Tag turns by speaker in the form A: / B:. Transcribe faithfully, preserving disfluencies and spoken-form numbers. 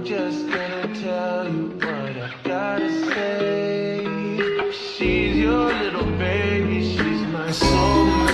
A: just gonna tell you what I gotta say. She's your little baby, she's my soulmate.